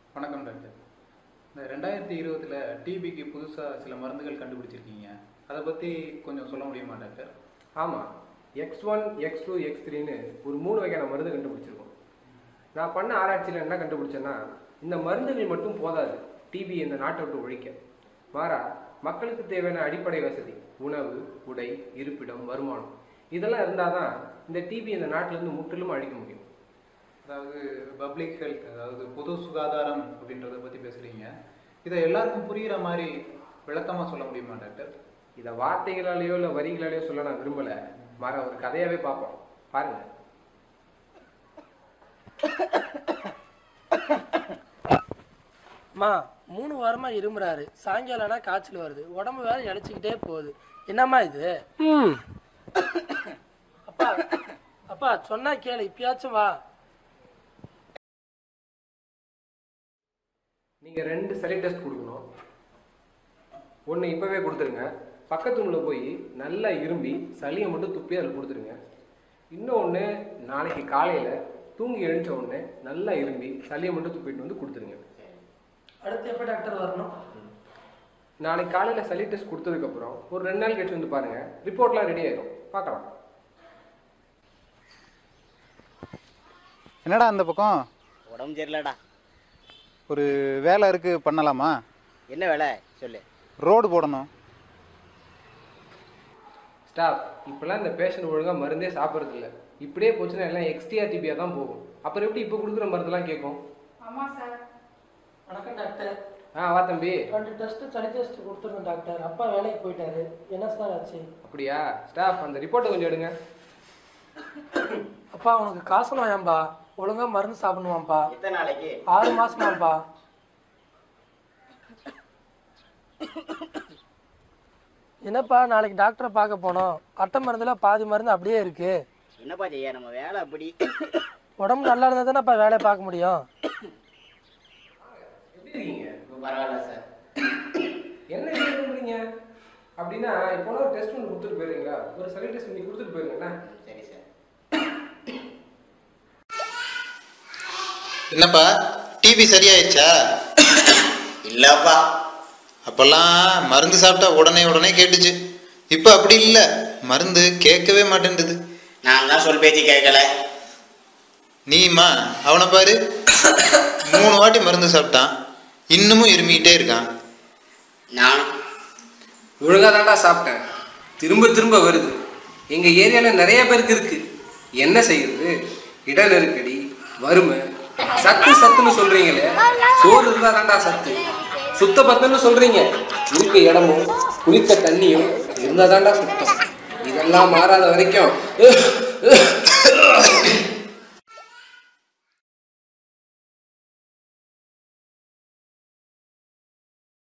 வணக்கம் டாக்டர். இந்த 2020 டிபிக்கு புதுசாக சில மருந்துகள் கண்டுபிடிச்சிருக்கீங்க. அதை பற்றி கொஞ்சம் சொல்ல முடியுமா டாக்டர்? ஆமாம், X1, X2, X3ன்னு ஒரு 3 வகையான மருந்து கண்டுபிடிச்சிருக்கோம். நான் பண்ண ஆராய்ச்சியில் என்ன கண்டுபிடிச்சேன்னா, இந்த மருந்துகள் மட்டும் போதாது டிபி இந்த நாட்டை விட்டு ஒழிக்க. மாறா மக்களுக்கு தேவையான அடிப்படை வசதி, உணவு, உடை, இருப்பிடம், வருமானம் இதெல்லாம் இருந்தால் தான் இந்த டிபி இந்த நாட்டிலேருந்து முற்றிலும் அழிக்க முடியும். அதாவது பப்ளிக் ஹெல்த், அதாவது பொது சுகாதாரம் அப்படின்றத பற்றி பேசுகிறீங்க. இதை எல்லாருக்கும் புரிகிற மாதிரி விளக்கமாக சொல்ல முடியுமா டாக்டர்? இதை வார்த்தைகளாலேயோ இல்லை வரிகளாலேயோ சொல்ல நான் விரும்பலை. மாற ஒரு கதையாகவே பார்ப்போம், பாருங்க. அம்மா 3 வாரமா இருமுறாரு, சாயங்காலம்னா காய்ச்சல் வருது, உடம்பு வேற இழைச்சிக்கிட்டே போகுது. என்னம்மா இது? அப்பா அப்பா சொன்னா கேளு, இப்பயாச்சும் வா. நீங்கள் 2 சளி டெஸ்ட் கொடுக்கணும். ஒன்று இப்போவே கொடுத்துருங்க. பக்கத்து ரூமில் போய் நல்லா இரும்பி சளியை மட்டும் துப்பி அதில் கொடுத்துருங்க. இன்னொன்று நாளைக்கு காலையில் தூங்கி எழுந்த உடனே நல்லா இரும்பி சளியை மட்டும் துப்பிட்டு வந்து கொடுத்துருங்க. அடுத்து எப்போ டாக்டர் வரணும்? நாளைக்கு காலையில் சளி டெஸ்ட் கொடுத்ததுக்கப்புறம் ஒரு 2 நாள் கழிச்சு வந்து பாருங்கள். ரிப்போர்ட்லாம் ரெடி ஆகிடும், பார்க்கலாம். என்னடா அந்த பக்கம்? உடம்பு சரியில்லடா. ஒரு வேலை இருக்குது, பண்ணலாமா? என்ன வேலை சொல்லு. ரோடு போடணும். ஸ்டாஃப், இப்போல்லாம் இந்த பேஷண்ட் ஒழுங்காக மருந்தே சாப்பிட்றது இல்லை. இப்படியே போச்சுன்னா எல்லாம் எக்ஸ்டிஆர் டிபியாக தான் போகும். அப்புறம் எப்படி இப்போ கொடுக்குற மருந்தெல்லாம் கேட்கும்? ஆமாம் சார். வணக்கம் டாக்டர். வா தம்பி. 2 டெஸ்ட்டு சளி டெஸ்ட் கொடுத்துருந்தோம் டாக்டர். அப்பா வேலைக்கு போயிட்டாரு. என்ன சார் ஆச்சு? அப்படியா? ஸ்டாஃப், அந்த ரிப்போர்ட்டை கொஞ்சம் எடுங்க. அப்பா உனக்கு காசு நோயாம்பா, ஒழுங்கா மருந்து சாப்பிடணுமாப்பா. எத்தனை நாளைக்கு? 6 மாசமாப்பா. என்னப்பா நாளைக்கு டாக்டரை பார்க்க போனோம், அட்டை மருந்துல பாதி மருந்து அப்படியே இருக்கு. என்னப்பா செய்ய, நம்ம வேலை அப்படி. உடம்பு நல்லா இருந்தா தானேப்பா வேலையை பார்க்க முடியும். எப்படி இருக்கீங்க? பரவாயில்ல சார். என்ன பண்ணுறீங்க அப்படின்னா, இப்போ ஒரு டெஸ்ட் ஒன்று கொடுத்துட்டு போயிருங்களா? ஒரு சளி டெஸ்ட் நீ கொடுத்துட்டு போயிருங்கண்ணா. சரி சார். என்னப்பா டிபி சரியாயிடுச்சா? இல்லப்பா. அப்பெல்லாம் மருந்து சாப்பிட்டா உடனே கேட்டுச்சு. இப்போ அப்படி இல்லை, மருந்து கேட்கவே மாட்டேன்டுது. நான் தான் சொல் பேச்சு கேட்கல. நீமா அவனை பாரு, 3 வாட்டி மருந்து சாப்பிட்டான், இன்னமும் இருமிக்கிட்டே இருக்கான். நான் ஒழுங்காக தான்டா சாப்பிட்டேன், திரும்ப வருது. எங்கள் ஏரியாவில் நிறைய பேருக்கு இருக்கு. என்ன செய்யறது? இட நெருக்கடி, வறுமை. சத்துன்னு சொல்றீங்களே, சோறு இருந்தா தான்டா சத்து. சுத்த பத்தன்னு சொல்றீங்க, இருக்க இடமும் குளித்த தண்ணியும் இருந்தா தான்டா சுத்தம். இதெல்லாம் மாறாத வரைக்கும்